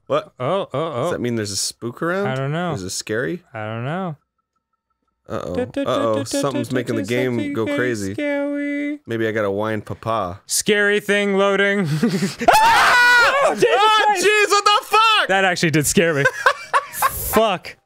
What? Oh. Does that mean there's a spook around? I don't know. Is it scary? I don't know. Uh-oh. Something's making the game go crazy. Scary. Maybe I gotta whine papa. Scary thing loading. Oh, jeez, what the fuck? That actually did scare me. Fuck.